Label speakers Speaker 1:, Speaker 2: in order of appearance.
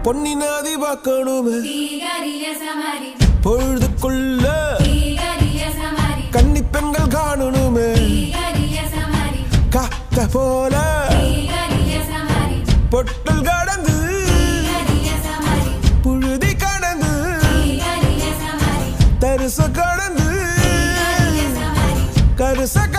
Speaker 1: பொன்னினாதி பார்க்கணுமே பொழுதுக்குள்ள கன்னி பெண்கள் காணணுமே காத்த போல பொட்டல் கடந்து புழுதி கடந்து தரிச கடந்து கருச